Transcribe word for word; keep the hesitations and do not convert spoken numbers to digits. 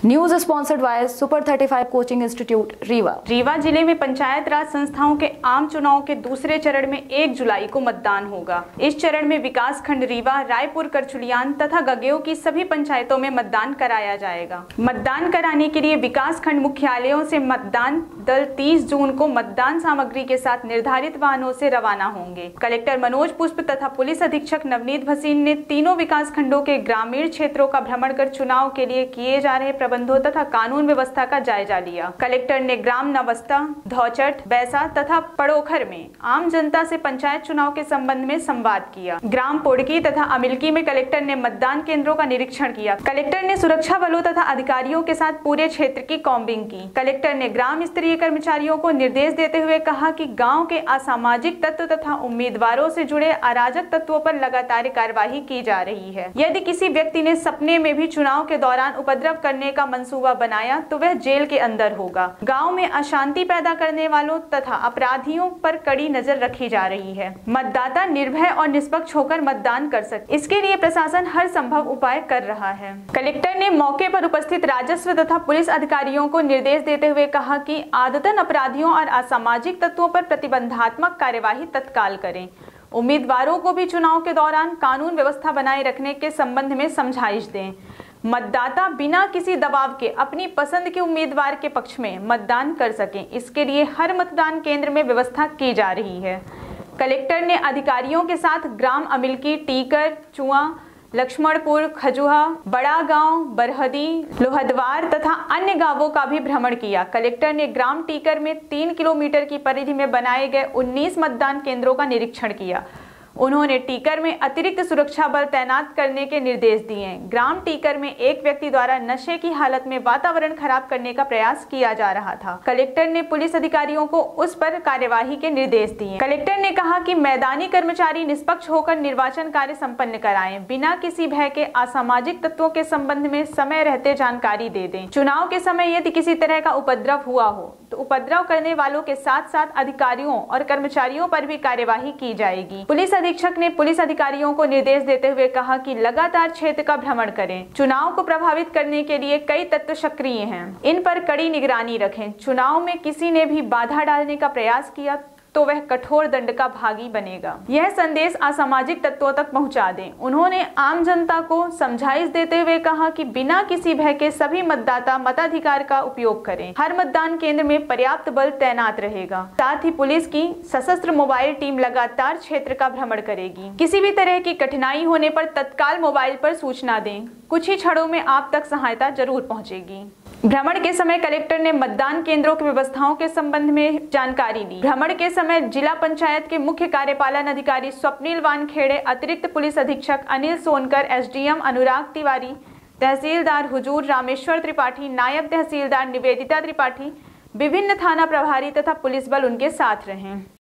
News sponsored by super thirty five coaching institute Rewa. Rewa जिले में पंचायत राज संस्थाओं के आम चुनाव के दूसरे चरण में एक जुलाई को मतदान होगा। इस चरण में विकास खंड रीवा, रायपुर, करचुलियान तथा गगेव की सभी पंचायतों में मतदान कराया जाएगा। मतदान कराने के लिए विकास खंड मुख्यालयों से मतदान दल तीस जून को मतदान सामग्री के साथ निर्धारित वाहनों से रवाना होंगे। कलेक्टर मनोज पुष्प तथा पुलिस अधीक्षक नवनीत भसीन ने तीनों विकास खंडों के ग्रामीण क्षेत्रों का भ्रमण कर चुनाव के लिए किए जा रहे प्रबंधों तथा कानून व्यवस्था का जायजा लिया। कलेक्टर ने ग्राम नवस्ता, धौचट, बैसा तथा पड़ोखर में आम जनता से पंचायत चुनाव के संबंध में संवाद किया। ग्राम पोड़की तथा अमिलकी में कलेक्टर ने मतदान केंद्रों का निरीक्षण किया। कलेक्टर ने सुरक्षा बलों तथा अधिकारियों के साथ पूरे क्षेत्र की कॉम्बिंग की। कलेक्टर ने ग्राम स्तरीय कर्मचारियों को निर्देश देते हुए कहा कि गाँव के असामाजिक तत्व तथा उम्मीदवारों से जुड़े अराजक तत्वों पर लगातार कार्यवाही की जा रही है। यदि किसी व्यक्ति ने सपने में भी चुनाव के दौरान उपद्रव करने का मंसूबा बनाया तो वह जेल के अंदर होगा। गांव में अशांति पैदा करने वालों तथा अपराधियों पर कड़ी नजर रखी जा रही है। मतदाता निर्भय और निष्पक्ष होकर मतदान कर सके, इसके लिए प्रशासन हर संभव उपाय कर रहा है। कलेक्टर ने मौके पर उपस्थित राजस्व तथा पुलिस अधिकारियों को निर्देश देते हुए कहा कि आदतन अपराधियों और असामाजिक तत्वों पर प्रतिबंधात्मक कार्यवाही तत्काल करें। उम्मीदवारों को भी चुनाव के दौरान कानून व्यवस्था बनाए रखने के संबंध में समझाइश दें। मतदाता बिना किसी दबाव के अपनी पसंद के उम्मीदवार के पक्ष में मतदान कर सकें, इसके लिए हर मतदान केंद्र में व्यवस्था की जा रही है। कलेक्टर ने अधिकारियों के साथ ग्राम अमिलकी, टीकर, चुआ, लक्ष्मणपुर, खजुहा, बड़ा गांव, बरहदी, लोहदवार तथा अन्य गांवों का भी भ्रमण किया। कलेक्टर ने ग्राम टीकर में तीन किलोमीटर की परिधि में बनाए गए उन्नीस मतदान केंद्रों का निरीक्षण किया। उन्होंने टीकर में अतिरिक्त सुरक्षा बल तैनात करने के निर्देश दिए। ग्राम टीकर में एक व्यक्ति द्वारा नशे की हालत में वातावरण खराब करने का प्रयास किया जा रहा था। कलेक्टर ने पुलिस अधिकारियों को उस पर कार्यवाही के निर्देश दिए। कलेक्टर ने कहा कि मैदानी कर्मचारी निष्पक्ष होकर निर्वाचन कार्य संपन्न कराएं, बिना किसी भय के असामाजिक तत्वों के संबंध में समय रहते जानकारी दे दें। चुनाव के समय यदि किसी तरह का उपद्रव हुआ हो तो उपद्रव करने वालों के साथ साथ अधिकारियों और कर्मचारियों पर भी कार्यवाही की जाएगी। पुलिस अधीक्षक ने पुलिस अधिकारियों को निर्देश देते हुए कहा कि लगातार क्षेत्र का भ्रमण करें। चुनाव को प्रभावित करने के लिए कई तत्व सक्रिय हैं, इन पर कड़ी निगरानी रखें। चुनाव में किसी ने भी बाधा डालने का प्रयास किया तो वह कठोर दंड का भागी बनेगा। यह संदेश असामाजिक तत्वों तक पहुंचा दें। उन्होंने आम जनता को समझाइश देते हुए कहा कि बिना किसी भय के सभी मतदाता मताधिकार का उपयोग करें। हर मतदान केंद्र में पर्याप्त बल तैनात रहेगा। साथ ही पुलिस की सशस्त्र मोबाइल टीम लगातार क्षेत्र का भ्रमण करेगी। किसी भी तरह की कठिनाई होने पर तत्काल मोबाइल पर सूचना दें। कुछ ही क्षणों में आप तक सहायता जरूर पहुंचेगी। भ्रमण के समय कलेक्टर ने मतदान केंद्रों की व्यवस्थाओं के संबंध में जानकारी दी। भ्रमण के समय जिला पंचायत के मुख्य कार्यपालन अधिकारी स्वप्निल वानखेड़े, अतिरिक्त पुलिस अधीक्षक अनिल सोनकर, एसडीएम अनुराग तिवारी, तहसीलदार हुजूर रामेश्वर त्रिपाठी, नायब तहसीलदार निवेदिता त्रिपाठी, विभिन्न थाना प्रभारी तथा पुलिस बल उनके साथ रहे।